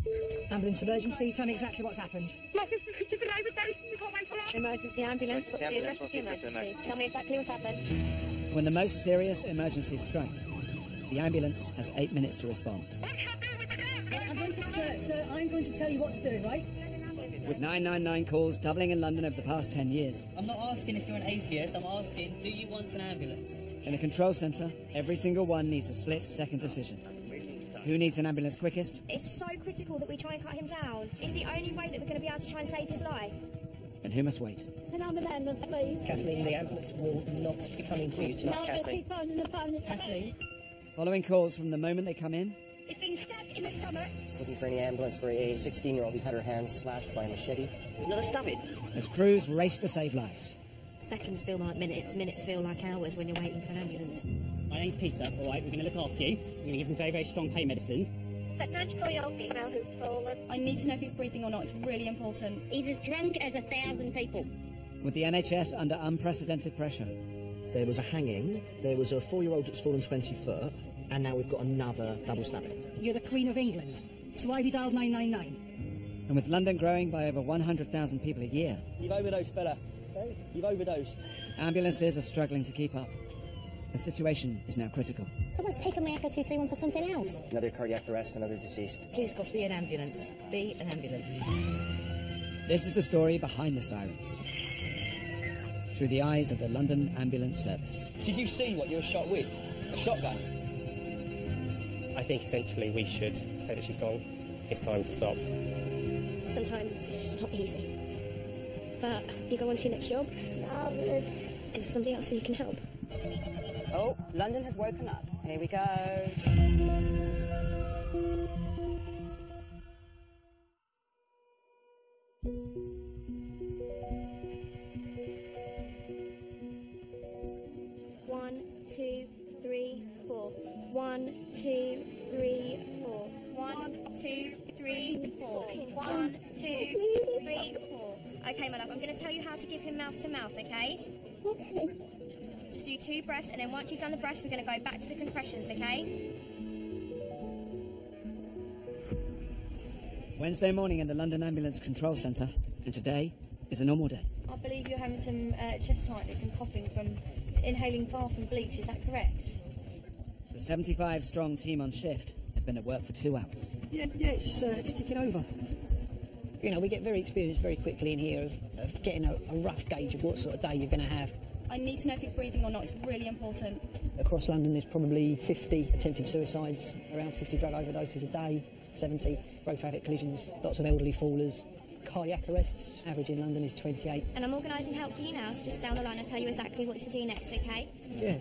Ambulance emergency, tell me exactly what's happened. Emergency ambulance, what's the address of the emergency? Tell me exactly what's happened. When the most serious emergencies strike, the ambulance has 8 minutes to respond. Sir, I'm going to tell you what to do, right? With 999 calls doubling in London over the past 10 years. I'm not asking if you're an atheist, I'm asking, do you want an ambulance? In the control centre, every single one needs a split-second decision. Who needs an ambulance quickest? It's so critical that we try and cut him down. It's the only way that we're going to be able to try and save his life. And who must wait? An ambulance, please. Kathleen, the ambulance will not be coming to you tonight. Kathleen. Following calls from the moment they come in. It's been stabbed in the stomach. Looking for any ambulance for a 16-year-old who's had her hands slashed by a machete. Another stabbing? As crews race to save lives. Seconds feel like minutes, minutes feel like hours when you're waiting for an ambulance. My name's Peter, all right, we're going to look after you. We're going to give some very, very strong pain medicines. That 94-year-old female who's fallen. I need to know if he's breathing or not, it's really important. He's as drunk as 1,000 people. With the NHS under unprecedented pressure. There was a hanging, there was a 4-year-old that's fallen 20 foot, and now we've got another double stabbing. You're the Queen of England, so why have you dialed 999? And with London growing by over 100,000 people a year. You've overdosed, fella. You've overdosed. Ambulances are struggling to keep up. The situation is now critical. Someone's taken my Echo 231 for something else. Another cardiac arrest, another deceased. Please, God, be an ambulance. Be an ambulance. This is the story behind the sirens. Through the eyes of the London Ambulance Service. Did you see what you were shot with? A shotgun? I think essentially we should say that she's gone. It's time to stop. Sometimes it's just not easy. But you go on to your next job. Is there somebody else that you can help? Oh, London has woken up. Here we go. One, two, three, four. 1, 2, 3, 4. 1, 2, 3, 4. 1, 2, 3, 4. Okay, my love, I'm going to tell you how to give him mouth to mouth, okay? Just do 2 breaths, and then once you've done the breaths, we're going to go back to the compressions, okay? Wednesday morning in the London Ambulance Control Centre, and today is a normal day. I believe you're having some chest tightness and coughing from inhaling bath and bleach, is that correct? The 75-strong team on shift have been at work for 2 hours. Yeah, it's ticking over. You know, we get very experienced very quickly in here of getting a rough gauge of what sort of day you're going to have. I need to know if he's breathing or not, it's really important. Across London there's probably 50 attempted suicides, around 50 drug overdoses a day, 70 road traffic collisions, lots of elderly fallers. Cardiac arrests, average in London is 28. And I'm organising help for you now, so just down the line I'll tell you exactly what to do next, okay? Yeah,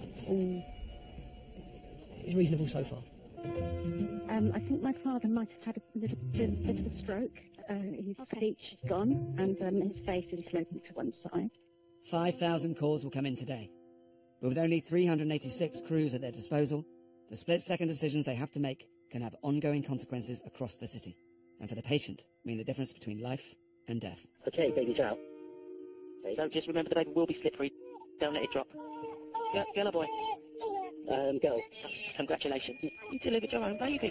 it's reasonable so far. I think my father might have had a little bit of a stroke. His speech is gone, and his face is sloping to one side. 5,000 calls will come in today. But with only 386 crews at their disposal, the split-second decisions they have to make can have ongoing consequences across the city. And for the patient, mean the difference between life and death. Okay, baby's out. So just remember the baby will be slippery. Don't let it drop. Girl or boy? Girl. Congratulations. You delivered your own baby.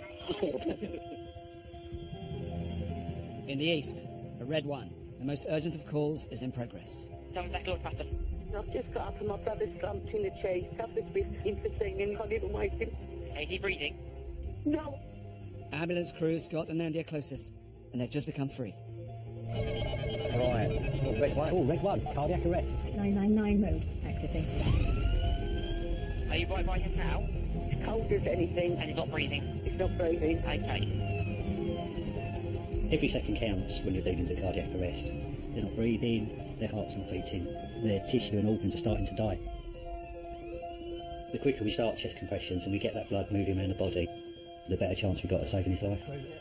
In the east, a red one. The most urgent of calls is in progress. Tell me exactly what's happened. I've just got up and my brother's slumped in the chair. He's covered with interesting and can't even wait him. Is he breathing? No. Ambulance crews Scott and Andy are closest, and they've just become free. Right. Red one. Oh, red one. Cardiac arrest. 999 mode, actively. Are you right by him now? He's cold as anything. And he's not breathing? He's not breathing. Okay. Every second counts when you're dealing with cardiac arrest. They're not breathing, their heart's not beating, their tissue and organs are starting to die. The quicker we start chest compressions and we get that blood moving around the body, the better chance we've got of saving his life.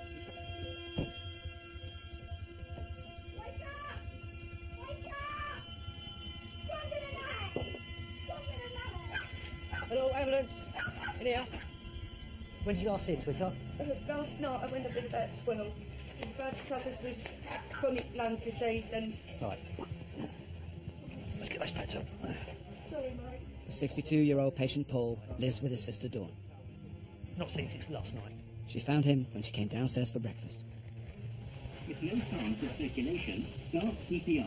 Hello, ambulance. In here. When did you last see him, sweetheart? Last night I went up at about 12. My brother suffers with chronic lung disease and... Right. Let's get those pads up. Sorry, mate. The 62-year-old patient Paul lives with his sister Dawn. Not seen since last night. She found him when she came downstairs for breakfast. With no signs of circulation, start CPR.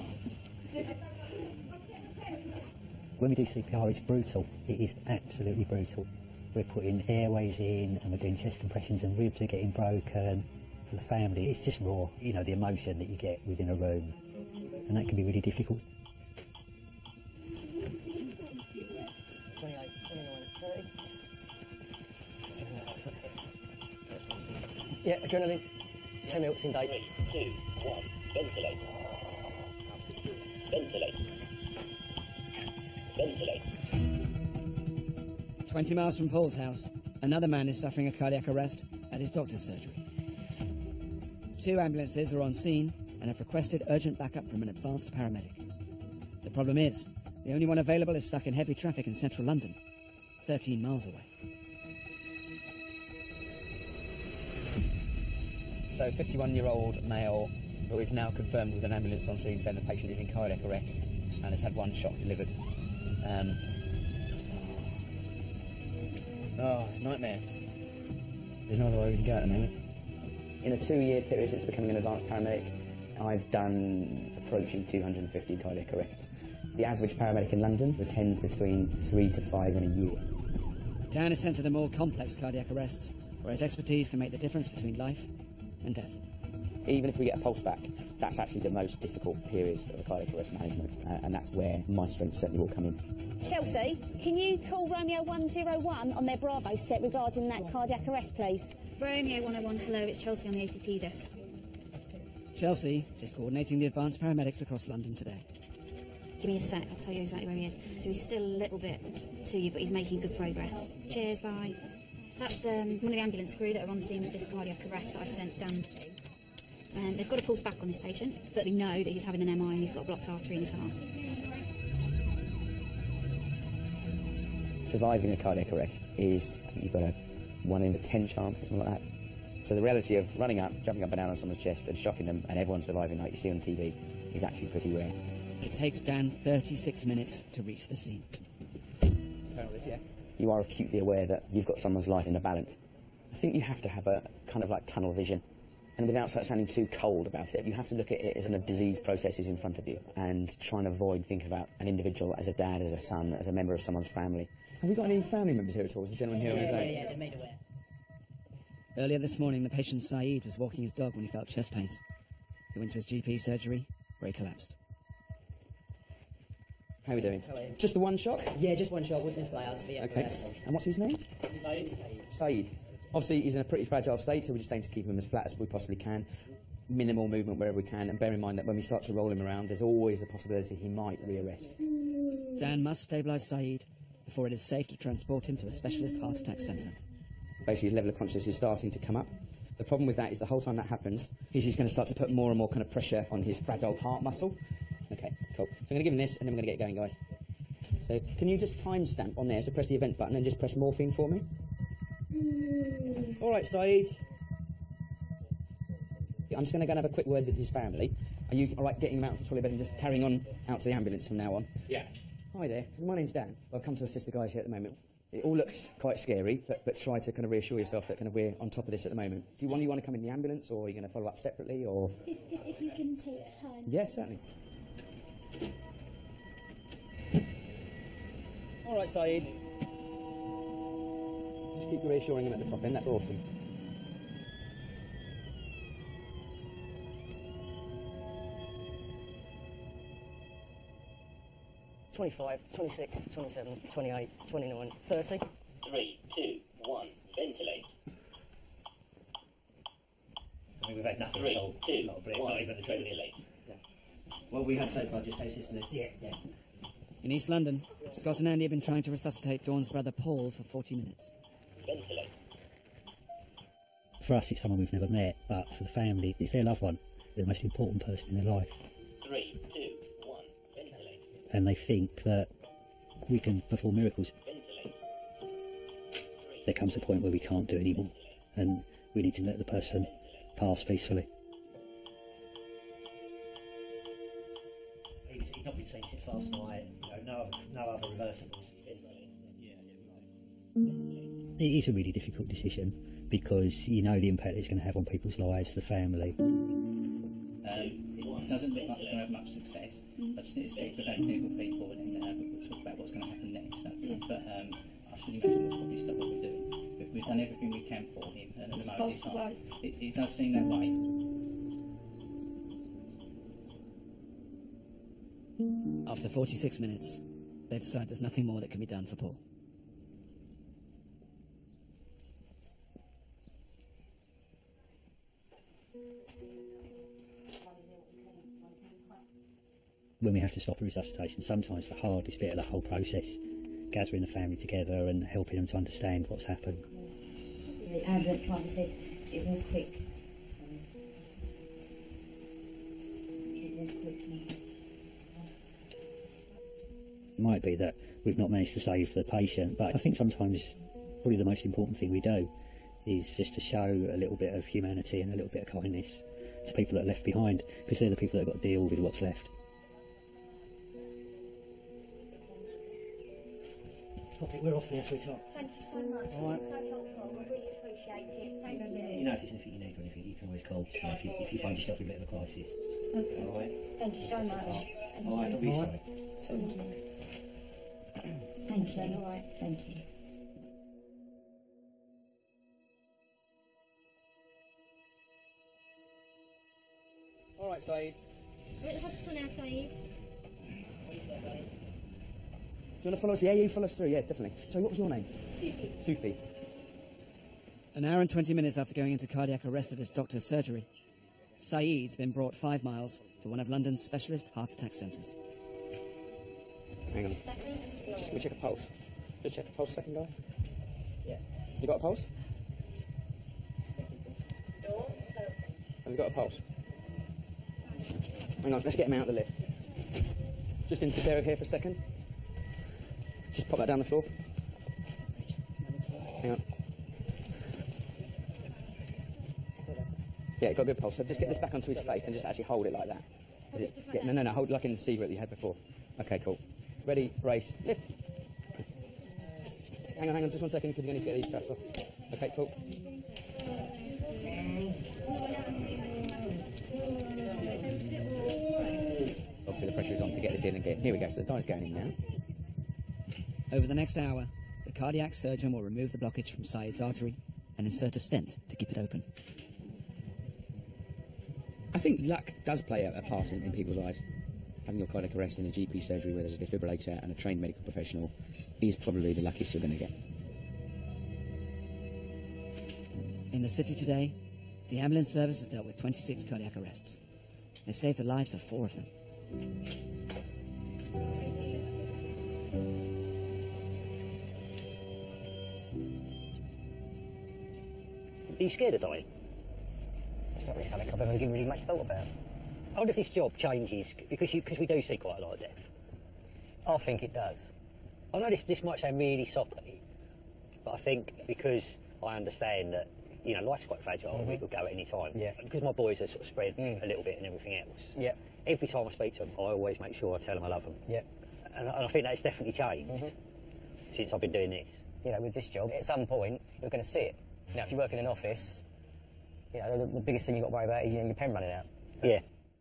When we do CPR, it's brutal. It is absolutely brutal. We're putting airways in and we're doing chest compressions and ribs are getting broken. For the family, it's just raw, you know, the emotion that you get within a room. And that can be really difficult. 28, 29, 30. Yeah, adrenaline. 10 minutes in date. 3, 2, 1, ventilate. Ventilate. Ventilate. 20 miles from Paul's house, another man is suffering a cardiac arrest at his doctor's surgery. 2 ambulances are on scene and have requested urgent backup from an advanced paramedic. The problem is, the only one available is stuck in heavy traffic in central London, 13 miles away. So, 51-year-old male who is now confirmed with an ambulance on scene saying the patient is in cardiac arrest and has had 1 shock delivered. It's a nightmare. There's no other way we can go at the moment. In a 2-year period since becoming an advanced paramedic, I've done approaching 250 cardiac arrests. The average paramedic in London attends between 3 to 5 in a year. Dan is sent to the more complex cardiac arrests, where his expertise can make the difference between life and death. Even if we get a pulse back, that's actually the most difficult period of the cardiac arrest management, and that's where my strength certainly will come in. Chelsea, can you call Romeo 101 on their Bravo set regarding that cardiac arrest, please? Romeo 101, hello, it's Chelsea on the APP desk. Chelsea is coordinating the advanced paramedics across London today. Give me a sec, I'll tell you exactly where he is. So he's still a little bit to you, but he's making good progress. Cheers, bye. That's one of the ambulance crew that are on scene with this cardiac arrest that I've sent down to. They've got a pulse back on this patient, but we know that he's having an MI and he's got a blocked artery in his heart. Surviving a cardiac arrest is, I think you've got a 1 in 10 chance or something like that. So the reality of running up, jumping up and down on someone's chest and shocking them and everyone surviving like you see on TV is actually pretty rare. It takes Dan 36 minutes to reach the scene. You are acutely aware that you've got someone's life in the balance. I think you have to have a kind of like tunnel vision. And without sounding too cold about it, you have to look at it as a disease process is in front of you and try and avoid thinking about an individual as a dad, as a son, as a member of someone's family. Have we got any family members here at all? Is the gentleman here on his own? Yeah, they're made aware. Earlier this morning, the patient Saeed was walking his dog when he felt chest pains. He went to his GP surgery, where he collapsed. How are we doing? Just the 1 shock? Yeah, just 1 shock, wouldn't inspire to be Okay. And what's his name? Saeed. Obviously, he's in a pretty fragile state, so we just aim to keep him as flat as we possibly can. Minimal movement wherever we can, and bear in mind that when we start to roll him around, there's always a possibility he might re-arrest. Dan must stabilise Saeed before it is safe to transport him to a specialist heart attack centre. Basically, his level of consciousness is starting to come up. The problem with that is the whole time that happens, he's going to start to put more and more kind of pressure on his fragile heart muscle. Okay, cool. So I'm going to give him this, and then we're going to get going, guys. So can you just timestamp on there, so press the event button and just press morphine for me? All right, Saeed. I'm just going to go and have a quick word with his family. Are you all right getting him out to the toilet bed and just carrying on out to the ambulance from now on? Yeah. Hi there, my name's Dan. I've come to assist the guys here at the moment. It all looks quite scary, but try to kind of reassure yourself that kind of we're on top of this at the moment. Do you want to come in the ambulance, or are you going to follow up separately, or...? If we can take turns. Yes, certainly. All right, Saeed. Just keep reassuring him at the top end, that's awesome. $25, $26, $27, $28, $29, $30. 3, 2, 1, ventilate. I mean, we've had nothing 3, at all. 2, Not a 1, not even the ventilate. Well, we had so far just assisted. Yeah. In East London, Scott and Andy have been trying to resuscitate Dawn's brother Paul for 40 minutes. Ventilate. For us, it's someone we've never met, but for the family, it's their loved one, the most important person in their life. 3, 2, 1, ventilate. And they think that we can perform miracles. Ventilate. There comes a point where we can't do anymore, and we need to let the person pass peacefully. He's not been seen since last night. No other reversibles. It is a really difficult decision because you know the impact it's going to have on people's lives, the family. It doesn't look like we're going to have much success. I just need to speak to about medical people and then we'll talk about what's going to happen next. But I should imagine we'll probably stop what we're doing. We've done everything we can for him, and at the moment it does seem that way. After 46 minutes, they decide there's nothing more that can be done for Paul. When we have to stop a resuscitation, sometimes the hardest bit of the whole process, gathering the family together and helping them to understand what's happened. The ambulance driver said it was quick. It was quick. It might be that we've not managed to save the patient, but I think sometimes probably the most important thing we do is just to show a little bit of humanity and a little bit of kindness to people that are left behind, because they're the people that have got to deal with what's left. We're off now, sweetheart. Thank you so much. All right. It's so helpful. I really appreciate it. Thank you. You know, if there's anything you need or anything, you can always call. You know, if you find yourself in a bit of a crisis. Okay. All right. Thank you so much. All right. Don't be sorry. Thank you. Thank you. All right. Thank you. All right, Saeed. We're at the hospital now, Saeed. Do you want to follow us? Yeah, you follow us through. Yeah, definitely. So, what was your name? Sufi. Sufi. An hour and 20 minutes after going into cardiac arrest at his doctor's surgery, Saeed's been brought 5 miles to one of London's specialist heart attack centres. Hang on. Just let me check a pulse. Just check a pulse, second guy. Yeah. You got a pulse? Have you got a pulse? Hang on, let's get him out of the lift. Just into this area here for a second. Just pop that down the floor. Hang on. Yeah, got a good pulse. So just get this back onto his face and just actually hold it like that. Yeah, no, hold it like in the Seaver that you had before. Okay, cool. Ready, brace, lift. Hang on, just 1 second, because you're going to need to get these straps off. Okay, cool. Obviously the pressure is on to get this in and get... Here we go, so the dye's going in now. Over the next hour, the cardiac surgeon will remove the blockage from Saeed's artery and insert a stent to keep it open. I think luck does play a part in people's lives. Having your cardiac arrest in a GP surgery where there's a defibrillator and a trained medical professional is probably the luckiest you're going to get. In the city today, the ambulance service has dealt with 26 cardiac arrests. They've saved the lives of 4 of them. Are you scared of dying? It's not really something I've ever given really much thought about. I wonder if this job changes, because we do see quite a lot of death. I think it does. I know this might sound really soppy, but I think because I understand that, you know, life's quite fragile and we could go at any time. Yeah. Because my boys are sort of spread a little bit and everything else. Yeah. Every time I speak to them, I always make sure I tell them I love them. Yeah. And I think that's definitely changed since I've been doing this. You know, with this job, at some point, you're going to see it. You know, if you work in an office, you know, the biggest thing you've got to worry about is your pen running out. Yeah.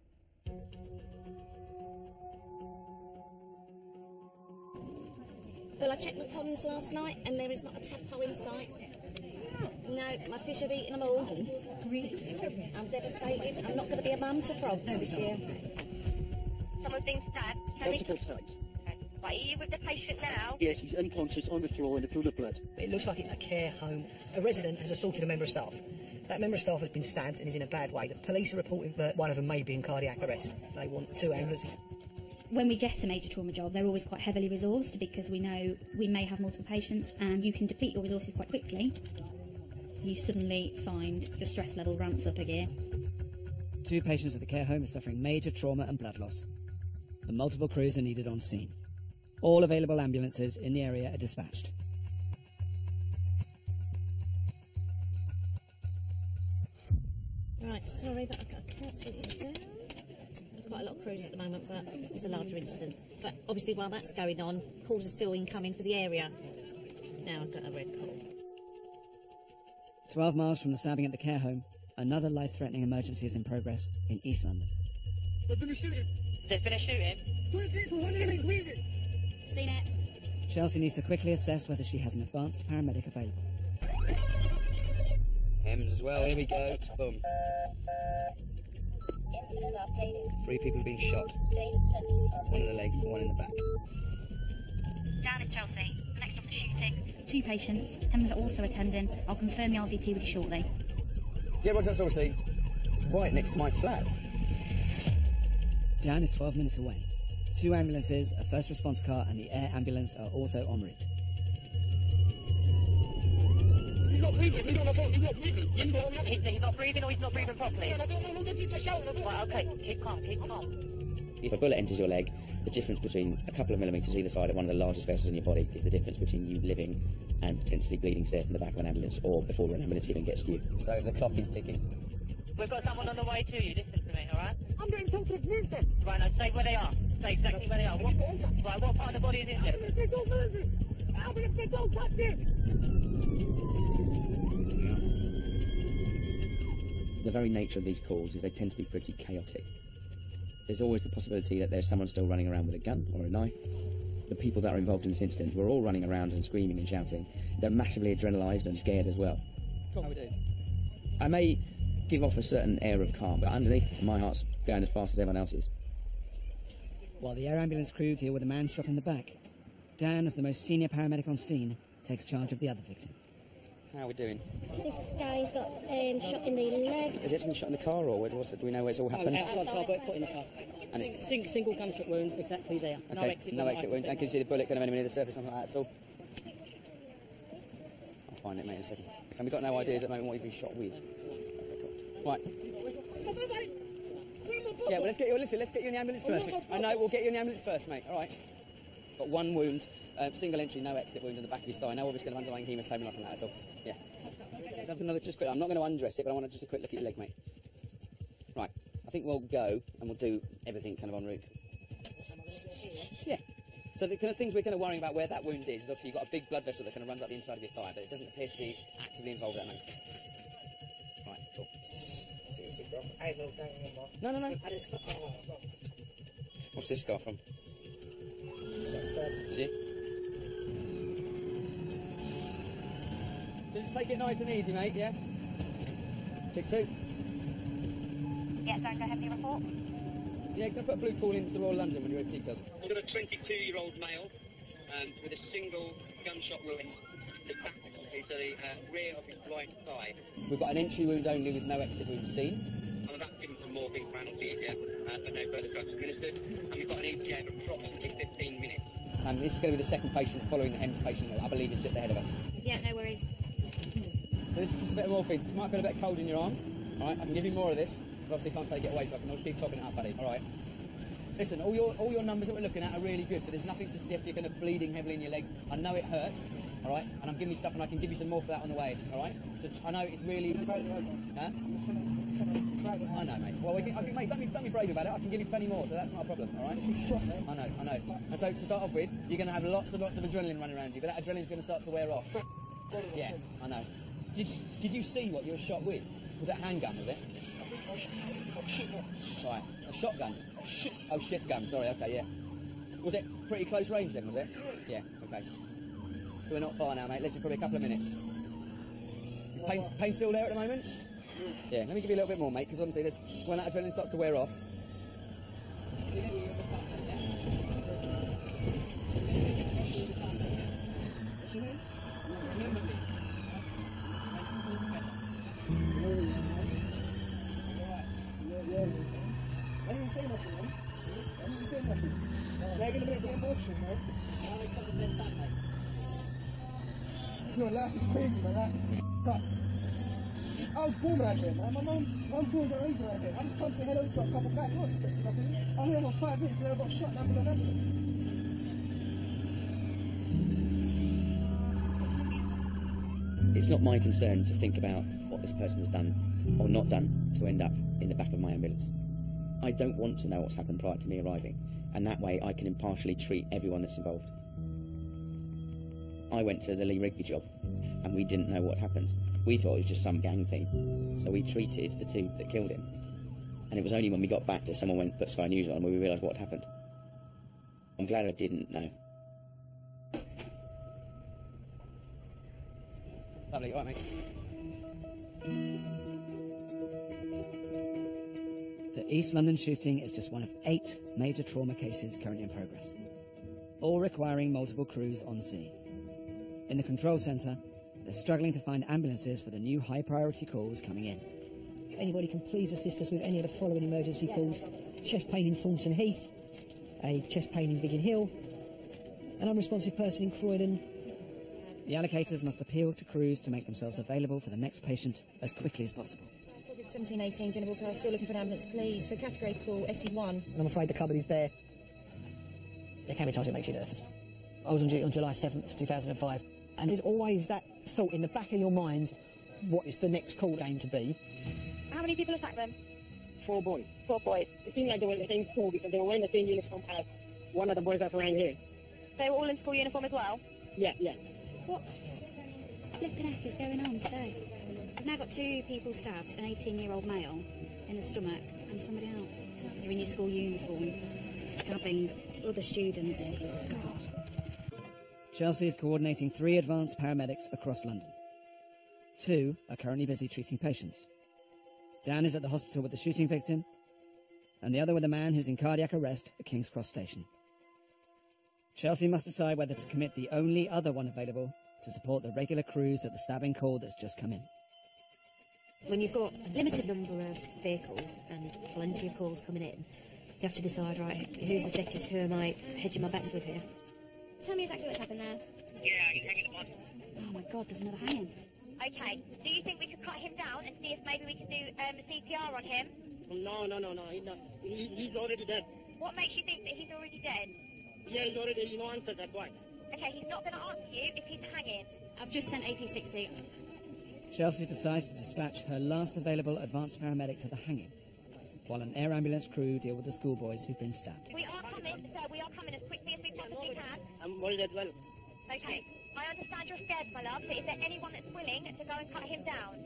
Well, I checked my ponds last night and there is not a tadpole in sight. No, my fish have eaten them all. I'm devastated. I'm not going to be a mum to frogs this year. Someone's been stabbed. Multiple times. Right, are you with the patient now? Yes, he's unconscious on the floor in a pool of blood. It looks like it's a care home. A resident has assaulted a member of staff. That member of staff has been stabbed and is in a bad way. The police are reporting that one of them may be in cardiac arrest. They want 2 ambulances. When we get a major trauma job, they're always quite heavily resourced because we know we may have multiple patients and you can deplete your resources quite quickly. You suddenly find your stress level ramps up a gear. 2 patients at the care home are suffering major trauma and blood loss. The multiple crews are needed on scene. All available ambulances in the area are dispatched. Right, sorry, but I can't see it down. Quite a lot of crews at the moment, but it's a larger incident. But obviously, while that's going on, calls are still incoming for the area. Now I've got a red call. 12 miles from the stabbing at the care home, Another life-threatening emergency is in progress in East London. There's been a shooting. Seen it. Chelsea needs to quickly assess whether she has an advanced paramedic available. Hems as well, here we go. Boom. Incident updated. 3 people have been shot. Status sensors. 1 in the leg, 1 in the back. Dan, it's Chelsea. Next off the shooting. 2 patients. Hems are also attending. I'll confirm the RVP with you shortly. Yeah, Roger, that's obviously right next to my flat. Dan is 12 minutes away. 2 ambulances, a first response car and the air ambulance are also en route. He's not breathing. He's not breathing. He's not breathing or he's not breathing properly. Right, okay. Keep calm. If a bullet enters your leg, the difference between a couple of millimetres either side of one of the largest vessels in your body is the difference between you living and potentially bleeding to death in the back of an ambulance or before an ambulance even gets to you. So the clock is ticking. We've got someone on the way to you. Listen to me, alright? I'm getting told to move them. Right, now say where they are. Say exactly where they are. What part of the body is it? They don't move it. They don't touch it. The very nature of these calls is they tend to be pretty chaotic. There's always the possibility that there's someone still running around with a gun or a knife. The people that are involved in this incident were all running around and screaming and shouting. They're massively adrenalised and scared as well. How we doing? I may give off a certain air of calm, but underneath, my heart's going as fast as everyone else's. While the air ambulance crew deal with a man shot in the back, Dan, as the most senior paramedic on scene, takes charge of the other victim. How are we doing? This guy's got shot in the leg. Is it something shot in the car, or do we know where it's all happened? Outside car, but put in the car. And it's Single gunshot wound, exactly there. okay, no exit wound. And can you see the bullet kind of anywhere near the surface, something like that at all? I'll find it, mate, in a second. So we've got no ideas at the moment what you've been shot with. Okay, cool. Right. Yeah, well, let's get you in the ambulance first. I know, we'll get you in the ambulance first, mate. All right. Got 1 wound, single entry, no exit wound in the back of his thigh. No obvious kind of underlying haematoma, nothing like that at all. Yeah. Let's have another, just quick. I'm not going to undress it, but I want just a quick look at your leg, mate. Right. I think we'll go and we'll do everything kind of en route. Yeah. So the kind of things we're kind of worrying about where that wound is obviously you've got a big blood vessel that kind of runs up the inside of your thigh, but it doesn't appear to be actively involved at the moment. Right, cool. No. What's this scar from? Did you? Just take it nice and easy, mate, yeah? 6-2. Yeah, don't go ahead with your report. Yeah, can I put a blue call into the Royal London when you're in details? We've got a 22-year-old male with a single gunshot wound to the rear of his right thigh. We've got an entry wound only with no exit wound seen. I'm about to give him some morphine for anesthesia, but no further drugs administered. And we've got an ETA of approximately 15 minutes. And this is going to be the second patient following the HEMS patient that I believe is just ahead of us. Yeah, no worries. So this is just a bit of morphine. You might feel a bit cold in your arm. All right, I can give you more of this. But obviously can't take it away, so I can always keep topping it up, buddy. All right. Listen, all your numbers that we're looking at are really good, so there's nothing to suggest you're kind of bleeding heavily in your legs. I know it hurts, all right, and I'm giving you stuff, and I can give you some more for that on the way, all right? So I know it's really... Huh? I know, mate. Well, mate, don't be brave about it. I can give you plenty more, so that's not a problem, all right? I know. And so to start off with, you're going to have lots of adrenaline running around you, but that adrenaline's going to start to wear off. Yeah, I know. Did you see what you were shot with? Was it a handgun, was it? Right, a shotgun? Oh, shit gun, sorry, okay, yeah. Was it pretty close range then, was it? Yeah, okay. So we're not far now, mate, literally probably a couple of minutes. Pain still there at the moment? Yeah, let me give you a little bit more, mate, because honestly, when that adrenaline starts to wear off... I didn't say nothing, man. I didn't say nothing. They're going to make the emotion, man. It's not life, it's crazy, man. Life is up. I was born right there, man. My mum born right there. I just come say hello to a couple guys. I'm not expecting nothing. I'm here for 5 minutes and I got shot down with an ambulance. It's not my concern to think about what this person has done or not done to end up in the back of my ambulance. I don't want to know what's happened prior to me arriving, and that way I can impartially treat everyone that's involved. I went to the Lee Rigby job, and we didn't know what happened. We thought it was just some gang thing, so we treated the two that killed him. And it was only when we got back that someone went and put Sky News on where we realised what happened. I'm glad I didn't know. Lovely, all right, mate. The East London shooting is just one of 8 major trauma cases currently in progress, all requiring multiple crews on scene. In the control centre, they're struggling to find ambulances for the new high-priority calls coming in. If anybody can please assist us with any of the following emergency calls: chest pain in Thornton Heath, a chest pain in Biggin Hill, an unresponsive person in Croydon. The allocators must appeal to crews to make themselves available for the next patient as quickly as possible. 1718 General Car, still looking for an ambulance, please, for category call SE1. And I'm afraid the cupboard is bare. There can be times it makes you nervous. I was on duty on July 7th, 2005, and there's always that thought in the back of your mind, what is the next call going to be? How many people attacked them? 4 boys. 4 boys. It seemed like they were in the same school because they were wearing the same uniform as one of the boys that's around here. They were all in school uniform as well? Yeah, yeah. What flipping heck is going on today? We've now got 2 people stabbed, an 18-year-old male in the stomach and somebody else. They're in your school uniform, stabbing other students. God. Chelsea is coordinating 3 advanced paramedics across London. 2 are currently busy treating patients. Dan is at the hospital with the shooting victim, and the other with a man who's in cardiac arrest at King's Cross Station. Chelsea must decide whether to commit the only other one available to support the regular crews at the stabbing call that's just come in. When you've got a limited number of vehicles and plenty of calls coming in, you have to decide, right, who's the sickest, who am I hedging my bets with here? Tell me exactly what's happened there. Yeah, he's hanging the body. Oh my God, there's another hanging. Okay, do you think we could cut him down and see if maybe we could do CPR on him? No, he's not. He's already dead. What makes you think that he's already dead? Yeah, he's already, answered, that's why. Okay, he's not going to answer you if he's hanging. I've just sent AP60. Chelsea decides to dispatch her last available advanced paramedic to the hanging, while an air ambulance crew deal with the schoolboys who've been stabbed. We are coming, sir. We are coming as quickly as we possibly can. I'm worried as well. Okay, I understand you're scared, my love, but is there anyone that's willing to go and cut him down?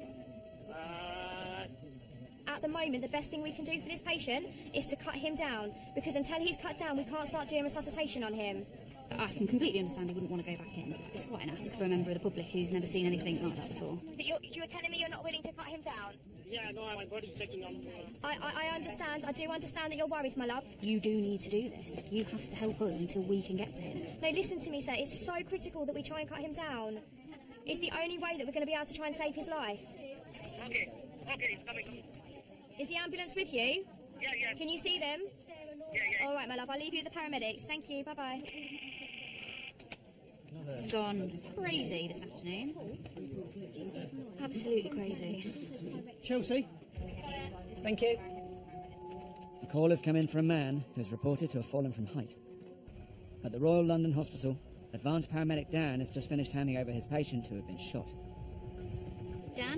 At the moment, the best thing we can do for this patient is to cut him down, because until he's cut down, we can't start doing resuscitation on him. I can completely understand he wouldn't want to go back in. It's quite an ask for a member of the public who's never seen anything like that before. But you're telling me you're not willing to cut him down? Yeah, no, my body's shaking on. I understand. I do understand that you're worried, my love. You do need to do this. You have to help us until we can get to him. No, listen to me, sir. It's so critical that we try and cut him down. It's the only way that we're going to be able to try and save his life. Okay, he's coming. Is the ambulance with you? Yeah. Can you see them? Yeah. All right, my love. I'll leave you with the paramedics. Thank you. Bye-bye. It's gone crazy this afternoon. Absolutely crazy. Chelsea? Thank you. The call has come in for a man who's reported to have fallen from height. At the Royal London Hospital, advanced paramedic Dan has just finished handing over his patient who had been shot. Dan?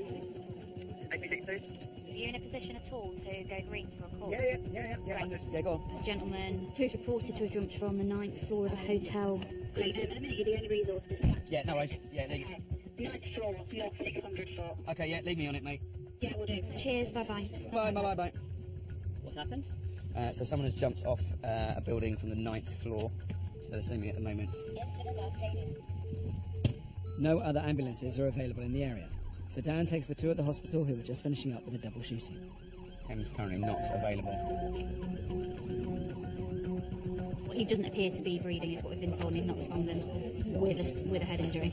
Are you in a position at all to go green for a call? Yeah. Right. Yeah, go on. A gentleman who's reported to have jumped from the 9th floor of a hotel. Yeah, no worries. Yeah, leave. 9th floor, not 600 floor. Okay, yeah, leave me on it, mate. Yeah, we'll do. Cheers, bye-bye. Bye. What's happened? So someone has jumped off a building from the 9th floor, so they're seeing me at the moment. No other ambulances are available in the area, so Dan takes the 2 at the hospital who were just finishing up with a double shooting. Hem's currently not available. He doesn't appear to be breathing, is what we've been told, and he's not responding with a head injury.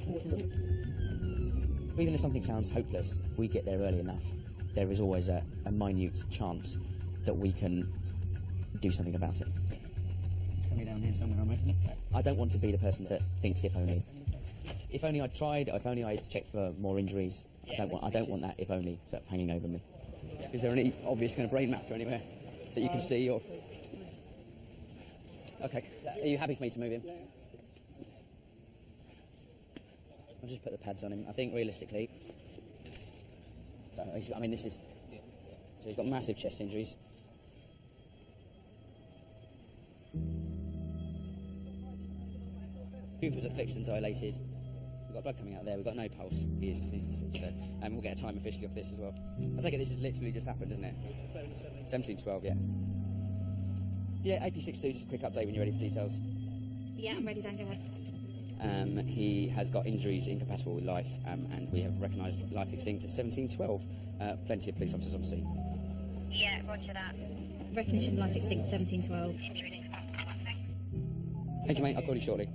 Even if something sounds hopeless, if we get there early enough, there is always a minute chance that we can do something about it. It's coming down here somewhere, I'm hoping. I don't want to be the person that thinks if only. If only I'd tried, if only I'd checked for more injuries. I don't want that if only sort of hanging over me. Is there any obvious kind of brain matter anywhere that you can see, or...? Okay, are you happy for me to move him? I'll just put the pads on him. I think realistically... So, I mean, this is... So he's got massive chest injuries. Pupils are fixed and dilated. We've got blood coming out there. We've got no pulse. He's deceased. So, and we'll get a time officially off this as well. I take it this has literally just happened, isn't it? 1712, yeah. Yeah, AP62, just a quick update when you're ready for details. Yeah, I'm ready, Dan, go ahead. He has got injuries incompatible with life, and we have recognised life extinct at 1712. Plenty of police officers on scene. Yeah, roger that. Recognition of life extinct 1712. Thank you, mate. I'll call you shortly.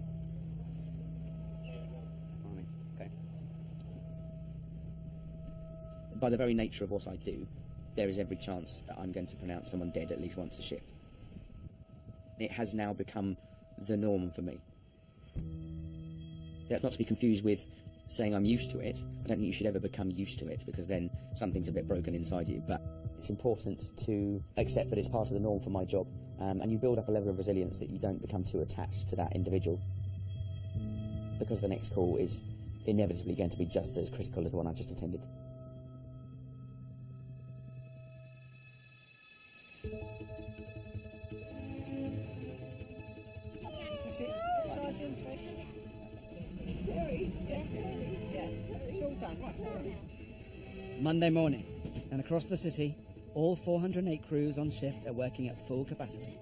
Okay. By the very nature of what I do, there is every chance that I'm going to pronounce someone dead at least once a shift. It has now become the norm for me. That's not to be confused with saying I'm used to it. I don't think you should ever become used to it, because then something's a bit broken inside you. But it's important to accept that it's part of the norm for my job, and you build up a level of resilience that you don't become too attached to that individual, because the next call is inevitably going to be just as critical as the one I've just attended. Monday morning, and across the city, all 408 crews on shift are working at full capacity.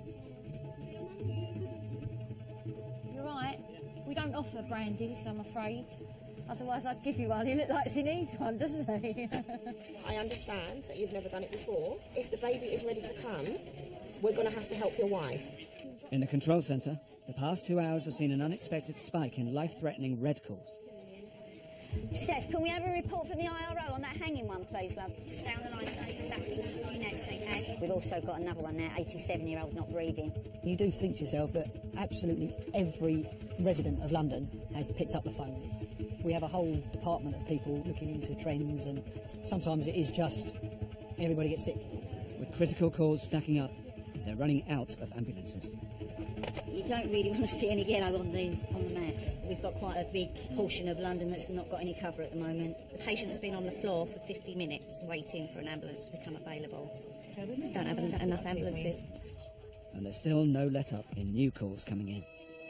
You're right. We don't offer brandies, I'm afraid. Otherwise I'd give you one. He looks like he needs one, doesn't he? I understand that you've never done it before. If the baby is ready to come, we're going to have to help your wife. In the control centre, the past 2 hours have seen an unexpected spike in life-threatening red calls. Steph, can we have a report from the IRO on that hanging one, please, love? Just stay on the line and take exactly what's due next, okay? We've also got another one there, 87-year-old not breathing. You do think to yourself that absolutely every resident of London has picked up the phone. We have a whole department of people looking into trends, and sometimes it is just everybody gets sick. With critical calls stacking up, they're running out of ambulances. You don't really want to see any yellow on the map. We've got quite a big portion of London that's not got any cover at the moment. The patient has been on the floor for 50 minutes waiting for an ambulance to become available. We don't have enough ambulances. And there's still no let-up in new calls coming in.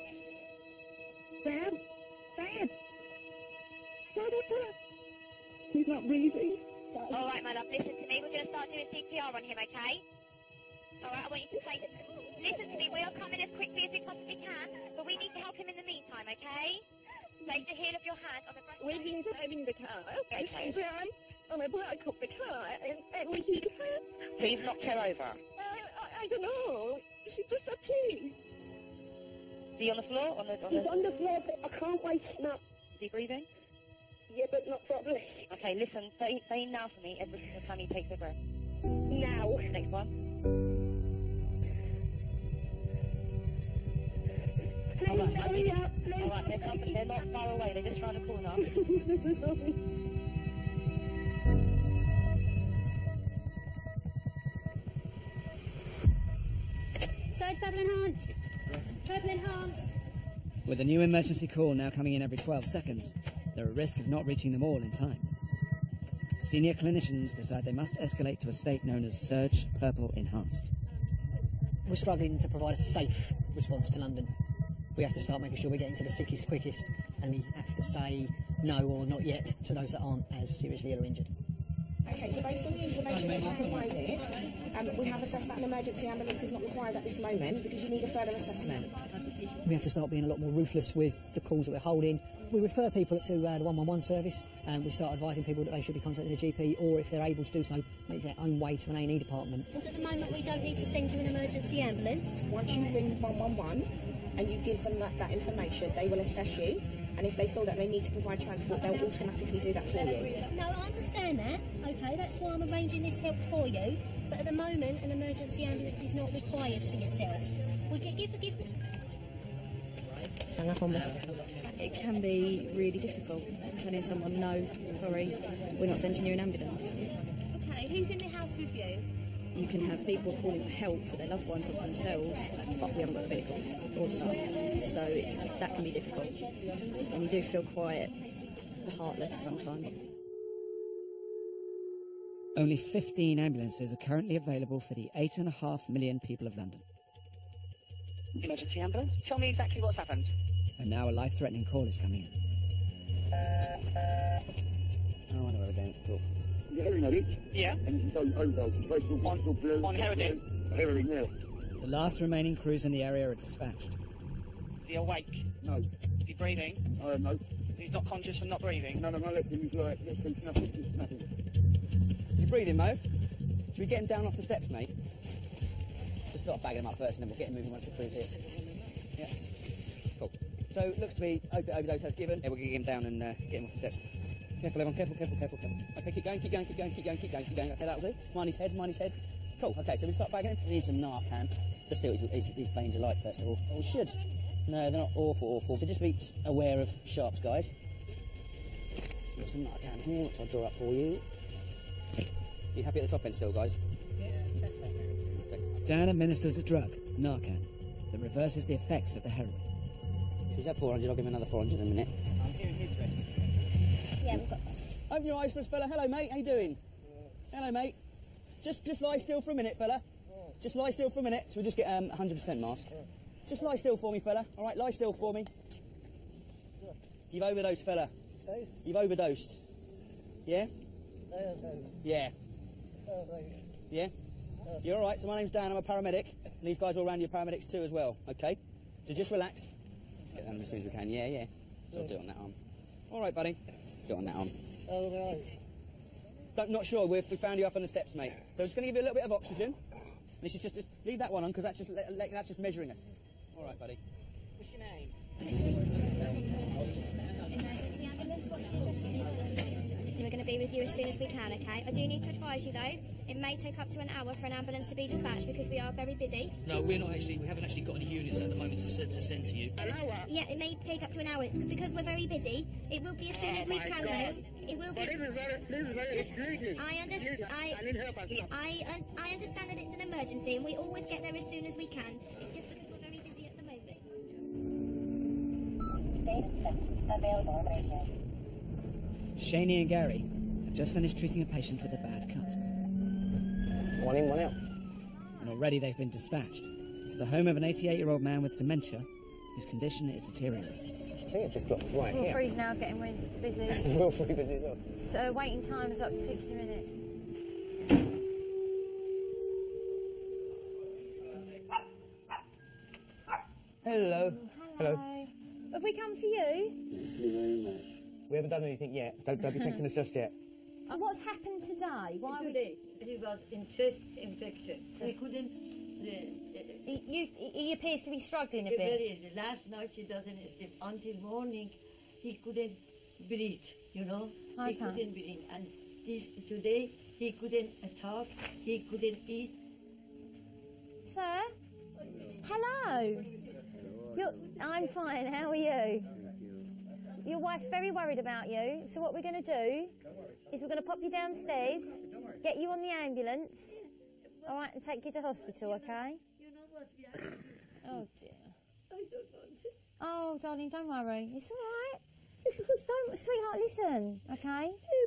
Dad? Dad? He's not breathing. All right, my love, listen to me. We're going to start doing CPR on him, okay? All right, I want you to say, listen to me, we are coming as quickly as we possibly can, but we need to help him in the meantime, okay? Place the heel of your hand on the breast. We've been driving the car, okay? Down on the back of the car, and we keep her. Please knock her over. I don't know. She just appeared. Is he on the floor? He's on the floor, but I can't wake him up. Is he breathing? Yeah, but not properly. Okay, listen, say now for me every single time he takes a breath. Now. Next one. All right, they're coming. They're not far away. They're just around the corner. Surge bubble enhanced. Bubble enhanced. With a new emergency call now coming in every 12 seconds, they're at risk of not reaching them all in time. Senior clinicians decide they must escalate to a state known as Surge Purple Enhanced. We're struggling to provide a safe response to London. We have to start making sure we're getting to the sickest quickest, and we have to say no or not yet to those that aren't as seriously ill or injured. Okay, so based on the information that you provided, we have assessed that an emergency ambulance is not required at this moment because you need a further assessment. We have to start being a lot more ruthless with the calls that we're holding. We refer people to the 111 service, and we start advising people that they should be contacting a GP, or if they're able to do so, make their own way to an A&E department. Because at the moment we don't need to send you an emergency ambulance. Once you ring 111 and you give them that information, they will assess you, and if they feel that they need to provide transport, they'll automatically do that for you. No, I understand that. Okay, that's why I'm arranging this help for you. But at the moment, an emergency ambulance is not required for yourself. We can give. Hang up on me. It can be really difficult telling someone, no, sorry, we're not sending you an ambulance. Okay, who's in the house with you? You can have people calling for help for their loved ones or for themselves, but we haven't got vehicles or stuff, so that can be difficult. And you do feel quite heartless sometimes. Only 15 ambulances are currently available for the 8.5 million people of London. Emergency ambulance? Tell me exactly what's happened. And now a life-threatening call is coming in. Oh, I know where we're going. Cool. Yeah. On heroin. The last remaining crews in the area are dispatched. Is he awake? No. Is he breathing? No. He's not conscious and not breathing? No, he's like, nothing. Is he breathing, Mo? Should we get him down off the steps, mate? Just start bagging him up first and then we'll get him moving once the crew's here. Yeah. Cool. So, looks to be overdose has given. Yeah, we'll get him down and get him off the steps. Careful, everyone, careful. Okay, keep going. Okay, that'll do. Mind his head. Cool, okay, so we start bagging him. We need some Narcan. Just see what his veins are like, first of all. Oh, we should. No, they're not awful. So just be aware of sharps, guys. Got some Narcan here, which I'll draw up for you. You happy at the top end still, guys? Yeah, that's that. Dan administers a drug, Narcan, that reverses the effects of the heroin. So he's at 400, I'll give him another 400 in a minute. I'm doing his rescue. Yeah, we've got this. Open your eyes for us, fella. Hello, mate. How you doing? Hello, mate. Just lie still for a minute, fella. Just lie still for a minute, so we just get 100% mask. Just lie still for me, fella. All right, lie still for me. You've overdosed, fella. You've overdosed. Yeah? Yeah. Yeah? You're all right. So my name's Dan. I'm a paramedic. And these guys all around you are paramedics too as well, okay? So just relax. Let's get them as soon as we can. Yeah. So I'll do it on that arm. All right, buddy. Do it on that arm. Not sure. We found you up on the steps, mate. So I'm just going to give you a little bit of oxygen. And this is just leave that one on because that's just measuring us. All right, buddy. What's your name? Emergency ambulance, what's the address? We're going to be with you as soon as we can, okay? I do need to advise you, though, it may take up to an hour for an ambulance to be dispatched because we are very busy. No, we haven't actually got any units at the moment to send to you. Yeah, it may take up to an hour. It's because we're very busy. It will be as soon as we can, though. It will be... I understand that it's an emergency and we always get there as soon as we can. It's just because we're very busy at the moment. Shaney and Gary have just finished treating a patient with a bad cut. One in, one out. And already they've been dispatched to the home of an 88-year-old man with dementia whose condition is deteriorating. I think I've just got right Will here. Free's now getting busy. Will Free busy as well. So waiting time is up to 60 minutes. Hello. Hello. Have we come for you? We haven't done anything yet. Don't be thanking us just yet. And what's happened today? Why are we... Today, it was in chest infection. We couldn't... He appears to be struggling a bit. Very, last night he doesn't sleep. Until morning, he couldn't breathe, you know? Okay. He couldn't breathe. And today, he couldn't talk, he couldn't eat. Sir? Hello. I'm fine, how are you? Your wife's very worried about you, so what we're going to do is we're going to pop you downstairs, get you on the ambulance, all right, and take you to hospital, okay? Oh, dear. Oh, darling, don't worry. It's all right. Don't, sweetheart, listen, okay?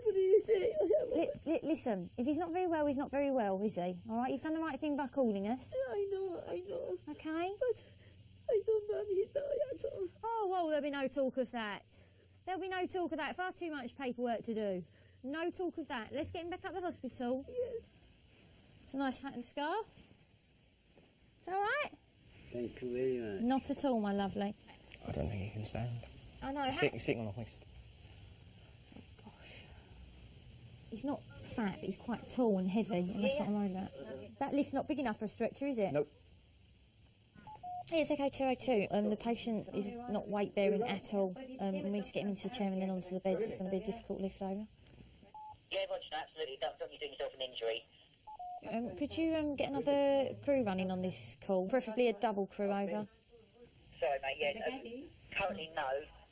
Listen, if he's not very well, he's not very well, is he? All right, you've done the right thing by calling us. I know. Okay? But I don't want he die at all. Oh, well, there'll be no talk of that. There'll be no talk of that. Far too much paperwork to do. No talk of that. Let's get him back up the hospital. Yes. It's a nice hat and scarf. Is that all right? Thank you very much. Not at all, my lovely. I don't think he can stand. I know. He's sitting on a hoist. Gosh. He's not fat, but he's quite tall and heavy, and that's what I'm worried about. That lift's not big enough for a stretcher, is it? Nope. It's okay, 202. The patient is not weight-bearing at all. We need to get him into the chair and then onto the bed, so it's going to be a difficult lift over. Yeah, Roger, absolutely. Don't you doing yourself an injury. Could you get another crew running on this call? Preferably a double crew over. Sorry, mate, yeah, currently no.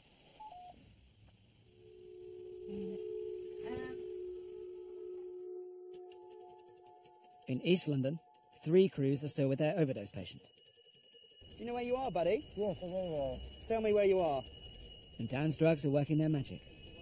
In East London, 3 crews are still with their overdose patient. Do you know where you are, buddy? Yes, I know. Tell me where you are. And Dan's drugs are working their magic.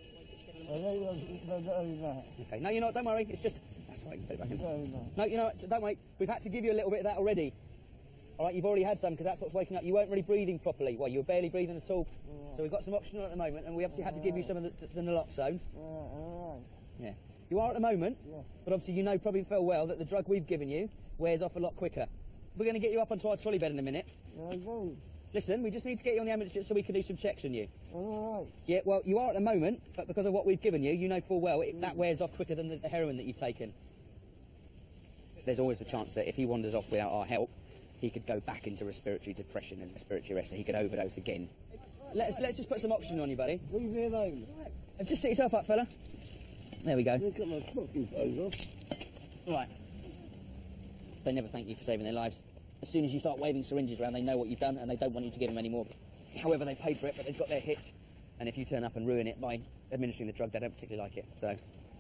Okay, no, you're not. Don't worry. It's just... That's all right. Put it back in. No, you know what? Don't worry. We've had to give you a little bit of that already. All right, you've already had some because that's what's waking up. You weren't really breathing properly. Well, you were barely breathing at all. So we've got some oxygen on at the moment, and we obviously had to give you some of the naloxone. Yeah. You are at the moment, but obviously you know probably full well that the drug we've given you wears off a lot quicker. We're going to get you up onto our trolley bed in a minute. Listen, we just need to get you on the ambulance so we can do some checks on you. Yeah, well, you are at the moment, but because of what we've given you, you know full well that wears off quicker than the heroin that you've taken. There's always the chance that if he wanders off without our help, he could go back into respiratory depression and respiratory arrest, so he could overdose again. Let's just put some oxygen on you, buddy. Leave me alone. Just sit yourself up, fella. There we go. Look at my fucking clothes off. Right. They never thank you for saving their lives. As soon as you start waving syringes around, they know what you've done and they don't want you to give them any more. However, they paid for it, but they've got their hit. And if you turn up and ruin it by administering the drug, they don't particularly like it. So,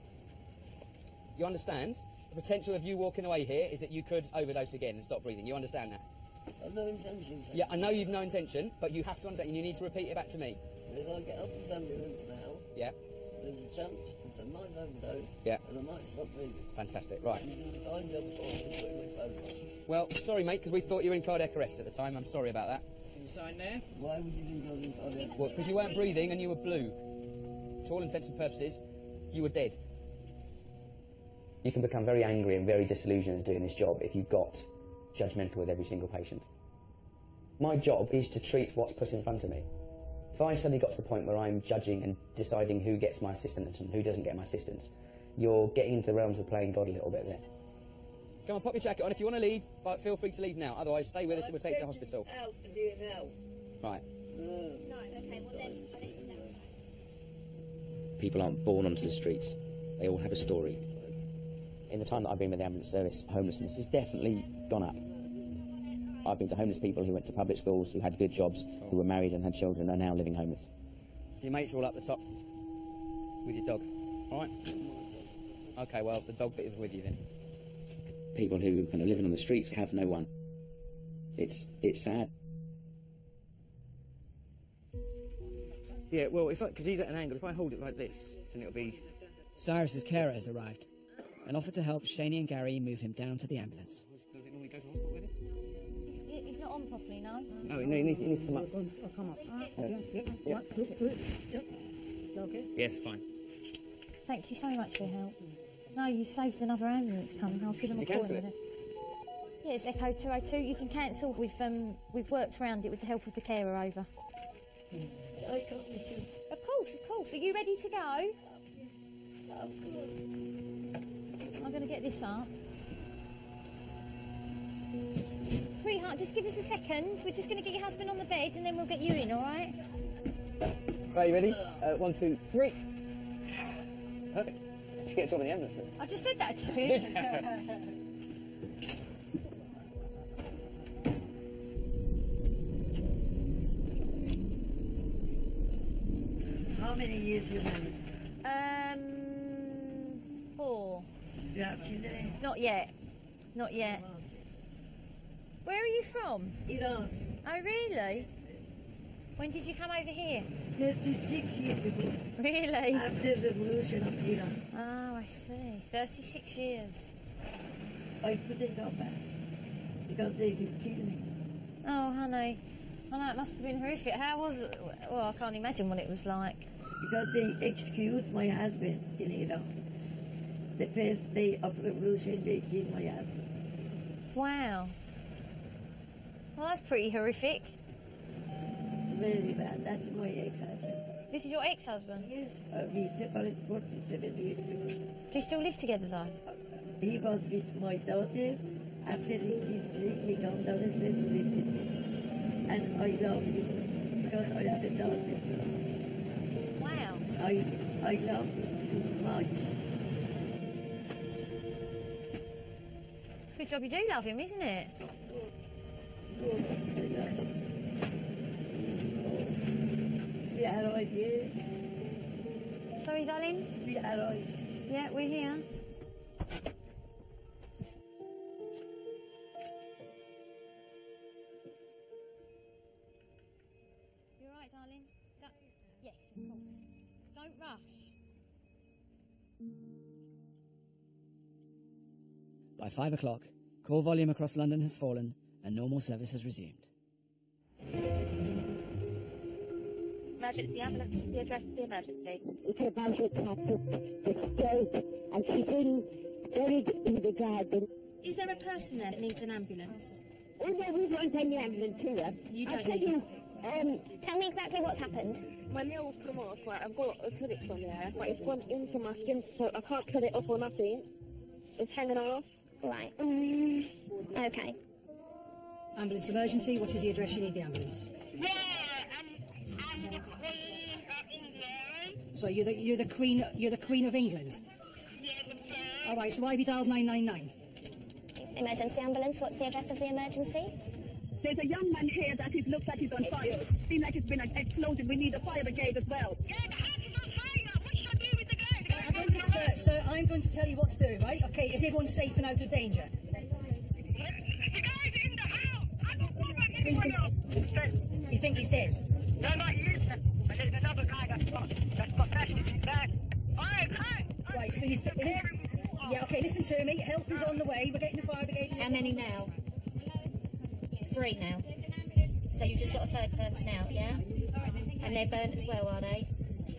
you understand? The potential of you walking away here is that you could overdose again and stop breathing. You understand that? I've no intention. Yeah, I know you've no intention, but you have to understand, and you need to repeat it back to me. If I get up this ambulance now, yeah, there's a chance it's a mild overdose, yeah, and I might stop breathing. Fantastic, right. You can find the other part and put my phone on. Well, sorry, mate, because we thought you were in cardiac arrest at the time. I'm sorry about that. Can you sign there? Why would you think I was in cardiac arrest? Well, because you weren't breathing and you were blue. To all intents and purposes, you were dead. You can become very angry and very disillusioned doing this job if you've got judgmental with every single patient. My job is to treat what's put in front of me. If I suddenly got to the point where I'm judging and deciding who gets my assistance and who doesn't get my assistance, you're getting into the realms of playing God a little bit there. Come on, pop your jacket on. If you want to leave, feel free to leave now. Otherwise, stay with us and we'll take you to hospital. Out of here now. Right. No, okay, well then I need to go outside. People aren't born onto the streets. They all have a story. In the time that I've been with the ambulance service, homelessness has definitely gone up. I've been to homeless people who went to public schools, who had good jobs, who were married and had children, are now living homeless. So your mates are all up the top with your dog, all right? Okay, well, the dog bit is with you then. People who kind of living on the streets have no one. It's sad. Yeah, well, because he's at an angle, if I hold it like this, then it'll be... Cyrus's carer has arrived and offered to help Shaney and Gary move him down to the ambulance. Does it normally go to hospital with it? He's not on properly, no? No, he needs to come up. I'll come up. Yeah. Okay. Yes, fine. Thank you so much for your help. No, you saved another ambulance coming. I'll give them a call in a minute. Yeah, it's Echo 202. You can cancel. We've worked around it with the help of the carer over. Of course. Are you ready to go? I'm going to get this up. Sweetheart, just give us a second. We're just going to get your husband on the bed and then we'll get you in, all right? Right, you ready? 1, 2, 3. Perfect. Just get a job in the ambulance service. I just said that to him. How many years you married? 4. You have children? Not yet. Where are you from? Iran. Oh, really? When did you come over here? 36 years before. Really? After the revolution of Iran. Oh, I see. 36 years. I couldn't go back because they would kill me. Oh, honey. I know, it must have been horrific. How was it? Well, I can't imagine what it was like. Because they executed my husband in Iran. The first day of revolution, they killed my husband. Wow. Well, that's pretty horrific. Very bad. That's my ex-husband. This is your ex-husband? Yes. We separated 47 years ago. Do you still live together, though? He was with my daughter. After he got sick, he came down and said, live with me. And I love him because I have a daughter. Wow. I love him too much. It's a good job you do love him, isn't it? We arrived here. Sorry, darling? We arrived. Yeah, we're here. You all right, darling? Yes, of course. Don't rush. By 5 o'clock, call volume across London has fallen and normal service has resumed. Emergency ambulance, the address of the emergency. It's about to escape, and she's buried in the garden. Is there a person there that needs an ambulance? Oh, no, we don't send the ambulance here. You don't I'll need tell it. Tell me exactly what's happened. My nail's come off, right? I've got a clip on there, but it's gone into my skin, so I can't cut it off or nothing. It's hanging off. Right. Okay. Ambulance emergency, what is the address you need the ambulance? So you're the Queen of England? All right, so why have you dialed 999? Emergency ambulance, what's the address of the emergency? There's a young man here that it looks like he's on fire. Seems like it's been an explosion. We need a fire brigade as well. Sir, I'm going to tell you what to do, right? Okay, is everyone safe and out of danger? You think he's dead? No, not you. There's another guy that's got flashed in his back. Right, so you think... Yeah, okay, listen to me. Help is on the way. We're getting the fire brigade. How many now? 3 now. So you've just got a third person out, yeah? And they're burnt as well, are they?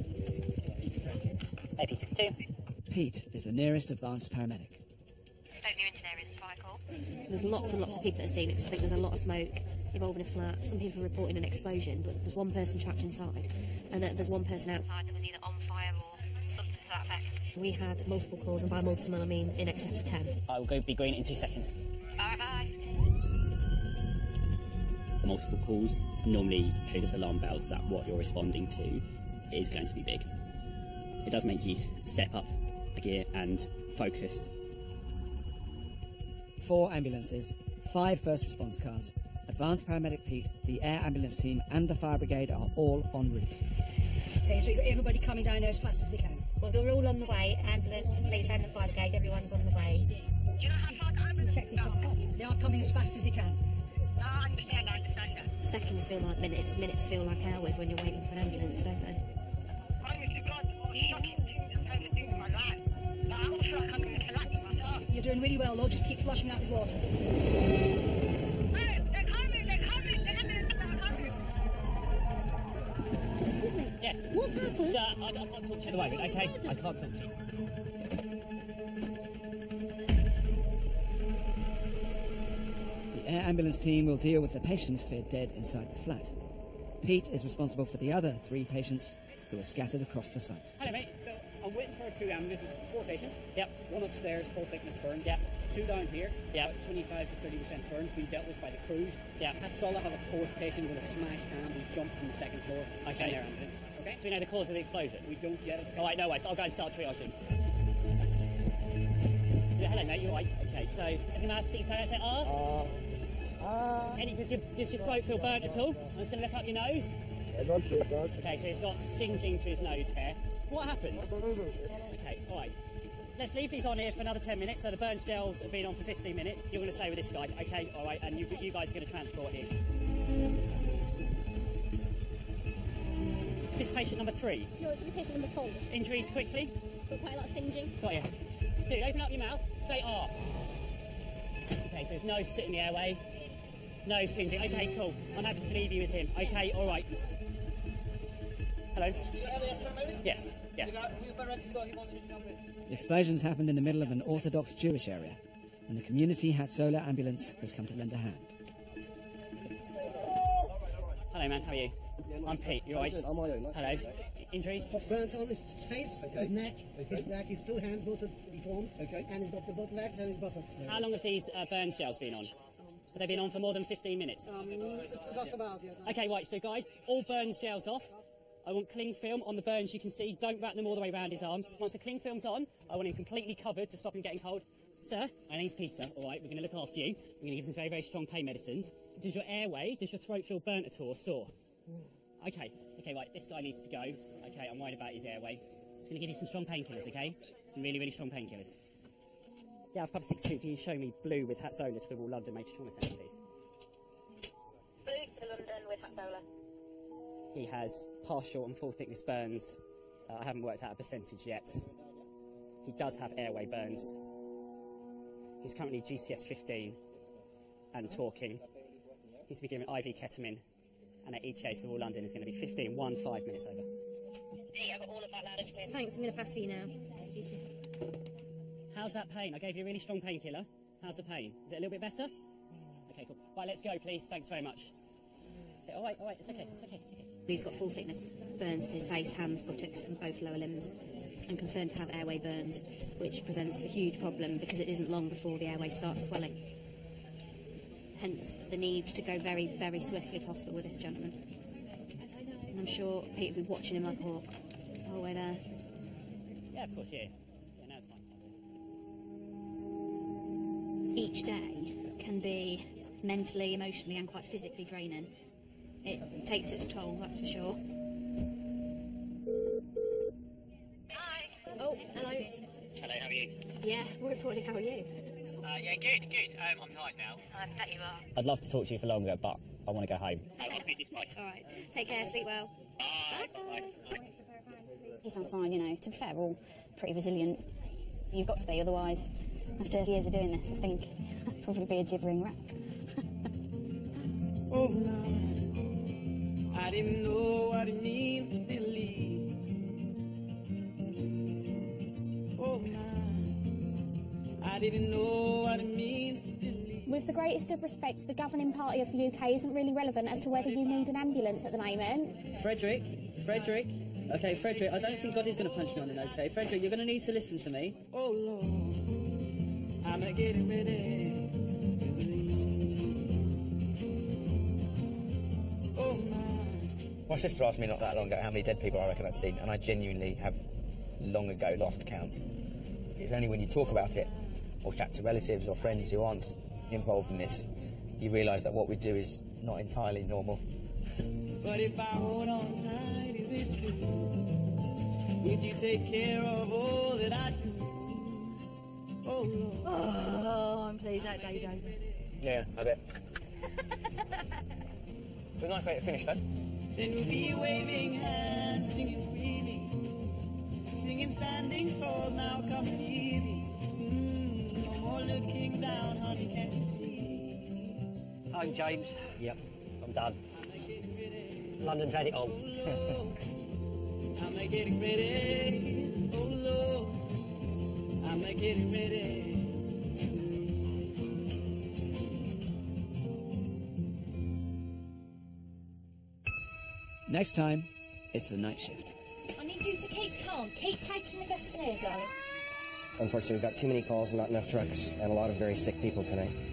AP62. Pete is the nearest advanced paramedic. Stoke Newington area is a fire call. There's lots and lots of people that have seen it. I think there's a lot of smoke involving a flat. Some people are reporting an explosion, but there's one person trapped inside, and there's one person outside That was either on fire or something to that effect. We had multiple calls, and by multiple I mean in excess of 10. I will be green in 2 seconds. Alright, bye. Multiple calls normally triggers alarm bells that what you're responding to is going to be big. It does make you step up a gear and focus. 4 ambulances, 5 first response cars, advanced paramedic Pete, the air ambulance team and the fire brigade are all en route. Okay, so you've got everybody coming down there as fast as they can. Well, we're all on the way. Ambulance, police and the fire brigade, everyone's on the way. They are coming as fast as they can. I understand that. Seconds feel like minutes, minutes feel like hours when you're waiting for an ambulance, don't they? You're doing really well, though. Just keep flushing out with water. Yes. What's happened? Sir, I can't talk to you at the moment, okay? I can't talk to you. The air ambulance team will deal with the patient feared dead inside the flat. Pete is responsible for the other 3 patients who are scattered across the site. Hello, mate. So I'm waiting for 2 ambulances, 4 patients. Yep. 1 upstairs, full thickness burn. Yep. 2 down here. Yep. About 25 to 30% burns being dealt with by the crews. Yep. Had Sola have a 4th patient with a smashed hand who jumped from the 2nd floor. Okay. In their ambulance. Okay. Do we know the cause of the explosion? We don't yet. All right, no worries. I'll go and start triaging. Yeah, hello, mate. You're right. Okay, so anything else that you say? Say does your throat feel burnt at all? I'm just going to look up your nose. Not too bad. Okay, so he's got singeing to his nose here. What happened? Okay, all right. Let's leave these on here for another 10 minutes. So the burns gels have been on for 15 minutes. You're going to stay with this guy, okay? All right, and you guys are going to transport him. Is this patient number 3? No, it's patient number 4. Injuries quickly? Got quite a lot of singeing. Got you. Dude, open up your mouth. Say R. Okay, so there's no sit in the airway. No singeing. Okay, cool. I'm happy to leave you with him. Okay, all right. Hello? Yes, yeah. The explosions happened in the middle of an Orthodox Jewish area, and the community had solar ambulance has come to lend a hand. Hello, man. How are you? I'm Pete. You alright? I'm alright. Hello. Injuries? Burns on his face, his neck, his 2 hands, both are deformed, and he's got both legs and his buttocks. How long have these burns gels been on? Have they been on for more than 15 minutes? Just about, yeah. Okay, right, so guys, all burns gels off. I want cling film on the burns you can see. Don't wrap them all the way around his arms. Once the cling film's on, I want him completely covered to stop him getting cold. Sir, my name's Peter, all right, we're going to look after you. We're going to give some very, very strong pain medicines. Does your airway, does your throat feel burnt at all or sore? Okay, right, this guy needs to go. Okay, I'm worried about his airway. Just going to give you some strong painkillers, okay? Some really, really strong painkillers. Yeah, Pub 62, can you show me blue with Hatzola to the Royal London Major Trauma Centre, please? Blue to London with Hatzola. He has partial and full thickness burns. I haven't worked out a percentage yet. He does have airway burns. He's currently GCS 15. and talking. He's to be given IV ketamine, and at ETA to all London is going to be 15 minutes over. Hey, I've got all of that loud and clear. Thanks, I'm going to pass for you now. How's that pain? I gave you a really strong painkiller. How's the pain? Is it a little bit better? Okay, cool. Right, let's go, please. Thanks very much. Okay, all right, it's okay. He's got full thickness burns to his face, hands, buttocks and both lower limbs, and confirmed to have airway burns, which presents a huge problem because it isn't long before the airway starts swelling. Hence the need to go very, very swiftly to hospital with this gentleman. And I'm sure Pete will be watching him like a hawk all the way there. Yeah, of course, yeah. Yeah, no, it's fine. Each day can be mentally, emotionally and quite physically draining. It takes its toll, that's for sure. Hi. Oh, hello. Hello, how are you? Yeah, we're recording. How are you? Yeah, good. I'm tired now. I bet you are. I'd love to talk to you for longer, but I want to go home. All right. Take care. Sleep well. Bye. He sounds fine, you know. To be fair, we're all pretty resilient. You've got to be, otherwise, after years of doing this, I think I'd probably be a gibbering wreck. Oh, no. I didn't know what it means to believe. Oh, no. I didn't know what it means to believe. With the greatest of respect, the governing party of the UK isn't really relevant as to whether you need an ambulance at the moment. Frederick. Okay, Frederick, I don't think God is going to punch me on the nose, okay? Frederick, you're going to need to listen to me. Oh, Lord, I'm getting ready to believe. Oh, my. My sister asked me not that long ago how many dead people I reckon I'd seen, and I genuinely have long ago lost count. It's only when you talk about it, or chat to relatives or friends who aren't involved in this, you realise that what we do is not entirely normal. But if I hold on tight, is it true? Would you take care of all that I do? Oh, Lord. Oh, I'm pleased that day's over. Yeah, I bet. It's a nice way to finish, though. Then we'll be waving hands, singing freely, singing standing tall, now coming easy. No more looking down, honey, can't you see? Home, James. Yep, I'm done. London's had it all. I'm getting ready, oh Lord, I'm getting ready. Next time, it's the night shift. I need you to keep calm. Keep taking the gas in here, darling. Unfortunately, we've got too many calls and not enough trucks, and a lot of very sick people tonight.